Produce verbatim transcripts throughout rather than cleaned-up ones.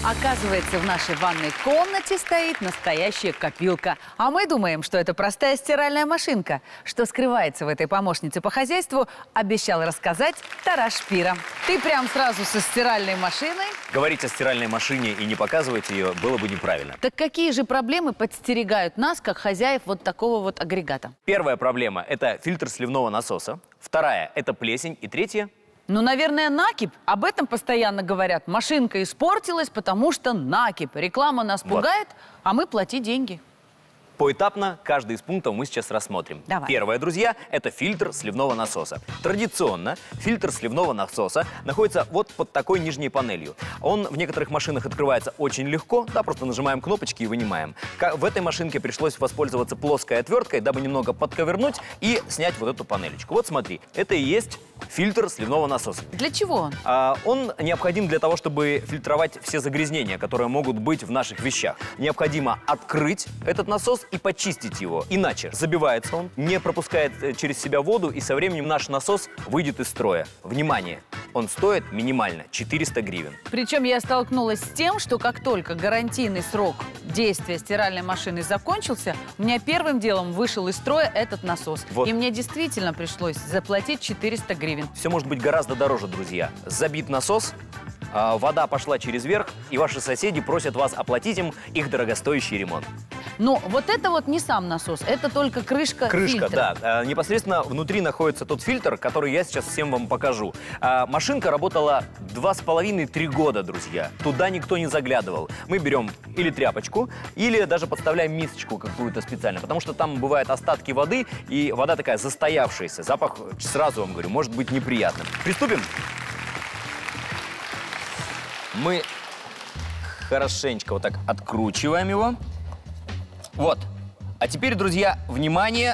Оказывается, в нашей ванной комнате стоит настоящая копилка. А мы думаем, что это простая стиральная машинка. Что скрывается в этой помощнице по хозяйству, обещал рассказать Тарас Шпира. Ты прям сразу со стиральной машиной? Говорить о стиральной машине и не показывать ее было бы неправильно. Так какие же проблемы подстерегают нас, как хозяев вот такого вот агрегата? Первая проблема – это фильтр сливного насоса. Вторая – это плесень. И третья – Ну, наверное, накипь. Об этом постоянно говорят. Машинка испортилась, потому что накипь. Реклама нас Вот. пугает, а мы плати деньги. Поэтапно каждый из пунктов мы сейчас рассмотрим. Давай. Первое, друзья, это фильтр сливного насоса. Традиционно фильтр сливного насоса находится вот под такой нижней панелью. Он в некоторых машинах открывается очень легко, да, просто нажимаем кнопочки и вынимаем. Ка- В этой машинке пришлось воспользоваться плоской отверткой, дабы немного подковырнуть и снять вот эту панелечку. Вот смотри, это и есть фильтр сливного насоса. Для чего он? А, Он необходим для того, чтобы фильтровать все загрязнения, которые могут быть в наших вещах. Необходимо открыть этот насос и почистить его. Иначе забивается он, не пропускает э, через себя воду, и со временем наш насос выйдет из строя. Внимание! Он стоит минимально четыреста гривен. Причем я столкнулась с тем, что как только гарантийный срок действия стиральной машины закончился, у меня первым делом вышел из строя этот насос. Вот. И мне действительно пришлось заплатить четыреста гривен. Все может быть гораздо дороже, друзья. Забит насос, а, вода пошла через верх, и ваши соседи просят вас оплатить им их дорогостоящий ремонт. Но вот это вот не сам насос, это только крышка, Крышка, фильтра. да. А, Непосредственно внутри находится тот фильтр, который я сейчас всем вам покажу. А, Машинка работала два с половиной-три года, друзья. Туда никто не заглядывал. Мы берем или тряпочку, или даже подставляем мисочку какую-то специально, потому что там бывают остатки воды, и вода такая застоявшаяся. Запах, сразу вам говорю, может быть неприятным. Приступим? Мы хорошенечко вот так откручиваем его. Вот. А теперь, друзья, внимание.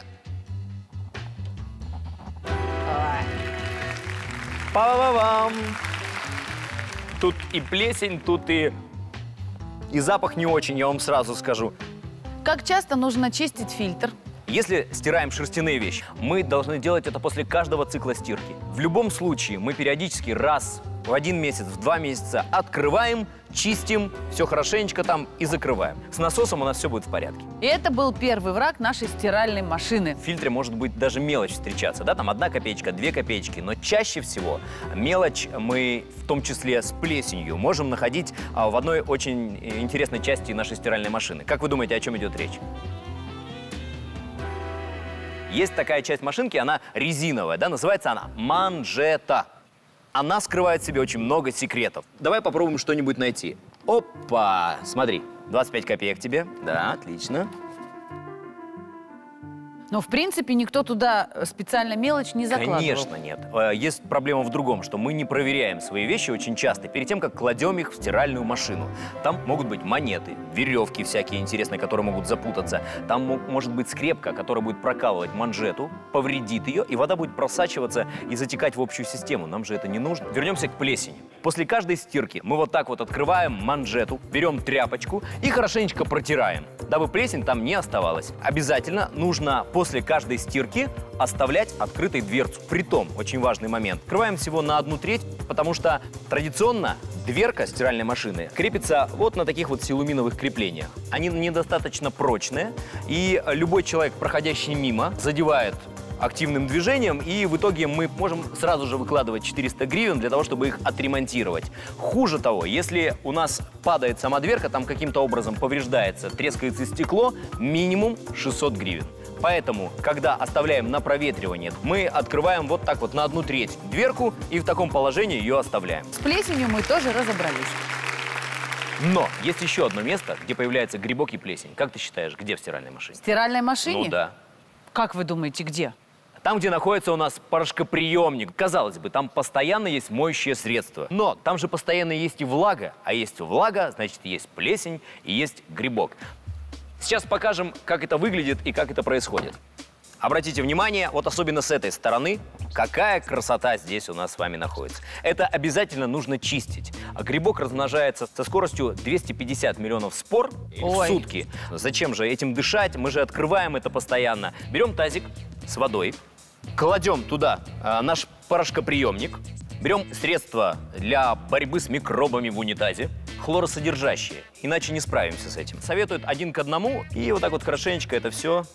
Па-ба-бам! Тут и плесень, тут и... И запах не очень, я вам сразу скажу. Как часто нужно чистить фильтр? Если стираем шерстяные вещи, мы должны делать это после каждого цикла стирки. В любом случае, мы периодически раз в один месяц, в два месяца открываем, чистим, все хорошенечко там и закрываем. С насосом у нас все будет в порядке. И это был первый враг нашей стиральной машины. В фильтре может быть даже мелочь встречаться, да, там одна копеечка, две копеечки, но чаще всего мелочь мы, в том числе с плесенью, можем находить а, в одной очень интересной части нашей стиральной машины. Как вы думаете, о чем идет речь? Есть такая часть машинки, она резиновая, да, называется она манжета. Она скрывает в себе очень много секретов. Давай попробуем что-нибудь найти. Опа! Смотри, двадцать пять копеек тебе. Да, отлично. Но, в принципе, никто туда специально мелочь не закладывал. Конечно, нет. Э, Есть проблема в другом, что мы не проверяем свои вещи очень часто перед тем, как кладем их в стиральную машину. Там могут быть монеты, веревки всякие интересные, которые могут запутаться. Там мо- может быть скрепка, которая будет прокалывать манжету, повредит ее, и вода будет просачиваться и затекать в общую систему. Нам же это не нужно. Вернемся к плесени. После каждой стирки мы вот так вот открываем манжету, берем тряпочку и хорошенечко протираем, дабы плесень там не оставалась. Обязательно нужно после каждой стирки оставлять открытой дверцу. Притом, очень важный момент, открываем всего на одну треть, потому что традиционно дверка стиральной машины крепится вот на таких вот силуминовых креплениях. Они недостаточно прочные, и любой человек, проходящий мимо, задевает активным движением, и в итоге мы можем сразу же выкладывать четыреста гривен для того, чтобы их отремонтировать. Хуже того, если у нас падает сама дверка, там каким-то образом повреждается, трескается стекло, минимум шестьсот гривен. Поэтому, когда оставляем на проветривание, мы открываем вот так вот на одну треть дверку и в таком положении ее оставляем. С плесенью мы тоже разобрались. Но есть еще одно место, где появляется грибок и плесень. Как ты считаешь, где в стиральной машине? В стиральной машине? Ну да. Как вы думаете, где? Там, где находится у нас порошкоприемник. Казалось бы, там постоянно есть моющее средство. Но там же постоянно есть и влага. А есть влага, значит, есть плесень и есть грибок. Сейчас покажем, как это выглядит и как это происходит. Обратите внимание, вот особенно с этой стороны, какая красота здесь у нас с вами находится. Это обязательно нужно чистить. А грибок размножается со скоростью двести пятьдесят миллионов спор Ой. в сутки. Зачем же этим дышать? Мы же открываем это постоянно. Берем тазик с водой, кладем туда а, наш порошкоприемник, Берем средства для борьбы с микробами в унитазе, хлоросодержащие, иначе не справимся с этим. Советуют один к одному, и вот так вот хорошенечко это все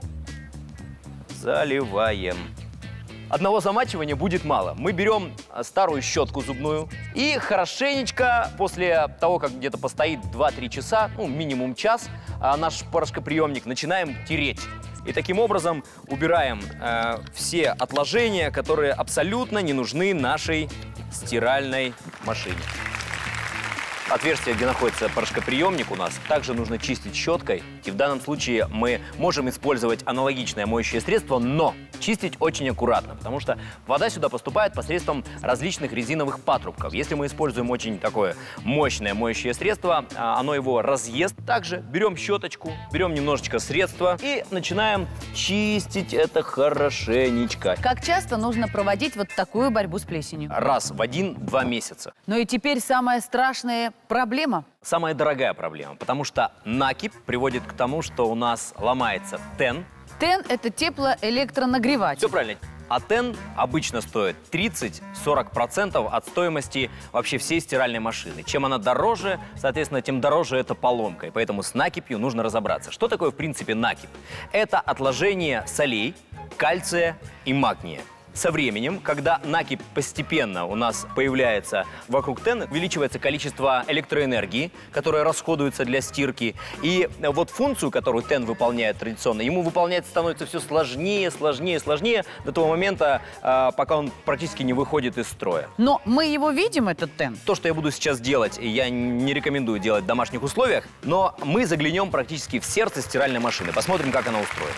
заливаем. Одного замачивания будет мало. Мы берем старую щетку зубную и хорошенечко, после того, как где-то постоит два-три часа, ну, минимум час, наш порошкоприемник начинаем тереть. И таким образом убираем э, все отложения, которые абсолютно не нужны нашей стиральной машине. Отверстие, где находится порошкоприемник, у нас также нужно чистить щеткой. И в данном случае мы можем использовать аналогичное моющее средство, но чистить очень аккуратно, потому что вода сюда поступает посредством различных резиновых патрубков. Если мы используем очень такое мощное моющее средство, оно его разъест. Также берем щеточку, берем немножечко средства и начинаем чистить это хорошенечко. Как часто нужно проводить вот такую борьбу с плесенью? Раз в один-два месяца. Ну и теперь самое страшное – проблема. Самая дорогая проблема, потому что накипь приводит к тому, что у нас ломается тен. Тен – это теплоэлектронагреватель. Все правильно. А тен обычно стоит тридцать-сорок процентов от стоимости вообще всей стиральной машины. Чем она дороже, соответственно, тем дороже эта поломка. И поэтому с накипью нужно разобраться. Что такое, в принципе, накипь? Это отложение солей, кальция и магния. Со временем, когда накипь постепенно у нас появляется вокруг тена, увеличивается количество электроэнергии, которая расходуется для стирки. И вот функцию, которую тен выполняет традиционно, ему выполнять становится все сложнее, сложнее, сложнее до того момента, пока он практически не выходит из строя. Но мы его видим, этот тен? То, что я буду сейчас делать, я не рекомендую делать в домашних условиях, но мы заглянем практически в сердце стиральной машины, посмотрим, как она устроена.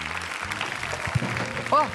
О!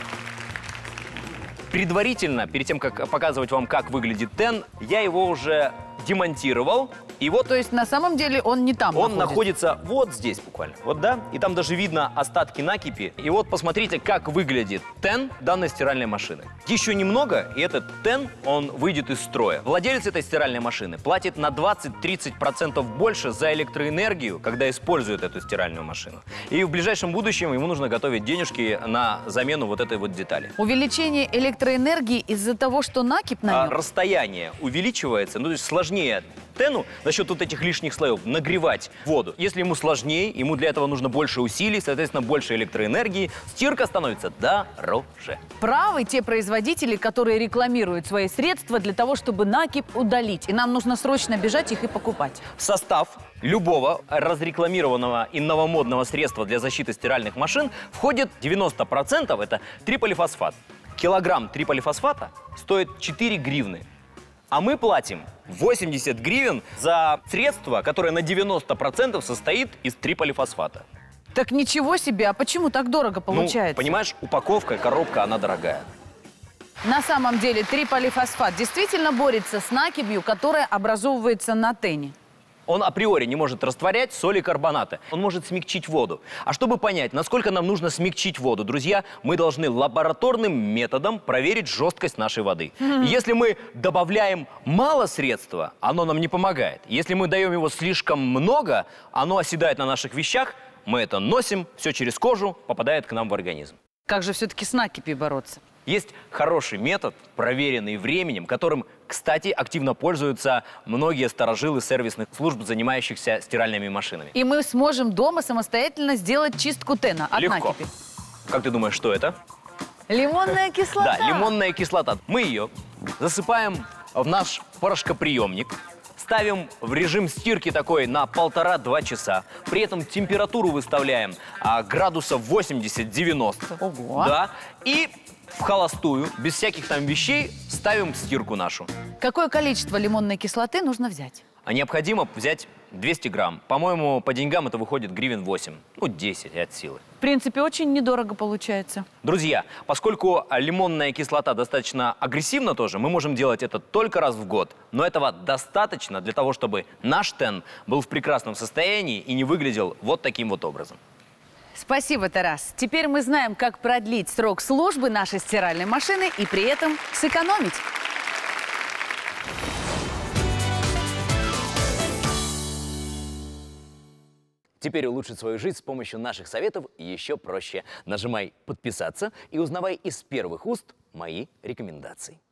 Предварительно, перед тем, как показывать вам, как выглядит тен, я его уже демонтировал. И вот, то есть на самом деле он не там он находится. находится вот здесь буквально. Вот, да? И там даже видно остатки накипи. И вот посмотрите, как выглядит тен данной стиральной машины. Еще немного, и этот тен, он выйдет из строя. Владелец этой стиральной машины платит на двадцать-тридцать процентов больше за электроэнергию, когда использует эту стиральную машину. И в ближайшем будущем ему нужно готовить денежки на замену вот этой вот детали. Увеличение электроэнергии из-за того, что накипь на нем? А, расстояние увеличивается, ну то есть сложнее тену за счет вот этих лишних слоев нагревать воду. Если ему сложнее, ему для этого нужно больше усилий, соответственно, больше электроэнергии, стирка становится дороже. Правы те производители, которые рекламируют свои средства для того, чтобы накипь удалить. И нам нужно срочно бежать их и покупать. В состав любого разрекламированного и новомодного средства для защиты стиральных машин входит девяносто процентов это триполифосфат. Килограмм триполифосфата стоит четыре гривны. А мы платим восемьдесят гривен за средство, которое на девяносто процентов состоит из триполифосфата. Так ничего себе, а почему так дорого получается? Ну, понимаешь, упаковка, коробка, она дорогая. На самом деле триполифосфат действительно борется с накипью, которая образовывается на тене. Он априори не может растворять соли и карбонаты. Он может смягчить воду. А чтобы понять, насколько нам нужно смягчить воду, друзья, мы должны лабораторным методом проверить жесткость нашей воды. Mm-hmm. Если мы добавляем мало средства, оно нам не помогает. Если мы даем его слишком много, оно оседает на наших вещах, мы это носим, все через кожу попадает к нам в организм. Как же все-таки с накипью бороться? Есть хороший метод, проверенный временем, которым, кстати, активно пользуются многие старожилы сервисных служб, занимающихся стиральными машинами. И мы сможем дома самостоятельно сделать чистку тена от Легко. накипи. Как ты думаешь, что это? Лимонная кислота. Да, лимонная кислота. Мы ее засыпаем в наш порошкоприемник, ставим в режим стирки такой на полтора-два часа. При этом температуру выставляем а, градусов восемьдесят-девяносто. Ого. Да. И в холостую, без всяких там вещей, ставим в стирку нашу. Какое количество лимонной кислоты нужно взять? А необходимо взять двести грамм. По-моему, по деньгам это выходит гривен восемь. Ну, десять от силы. В принципе, очень недорого получается. Друзья, поскольку лимонная кислота достаточно агрессивна тоже, мы можем делать это только раз в год. Но этого достаточно для того, чтобы наш тен был в прекрасном состоянии и не выглядел вот таким вот образом. Спасибо, Тарас. Теперь мы знаем, как продлить срок службы нашей стиральной машины и при этом сэкономить. Теперь улучшить свою жизнь с помощью наших советов еще проще. Нажимай «Подписаться» и узнавай из первых уст мои рекомендации.